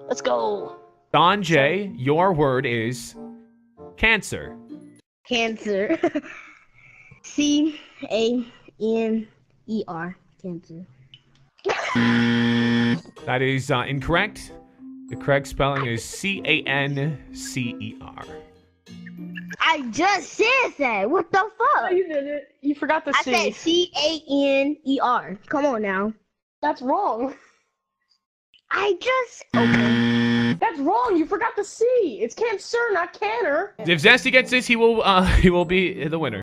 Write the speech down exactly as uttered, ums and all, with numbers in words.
Let's go. Donj, your word is cancer. Cancer. C A N E R. Cancer. That is uh, incorrect. The correct spelling is C A N C E R. I just said that. What the fuck? Oh, you did it. You forgot the I C. said C A N E R. Come on now. That's wrong. I just okay. That's wrong. You forgot the C. It's cancer, not canner. If Zesty gets this, he will uh, he will be the winner.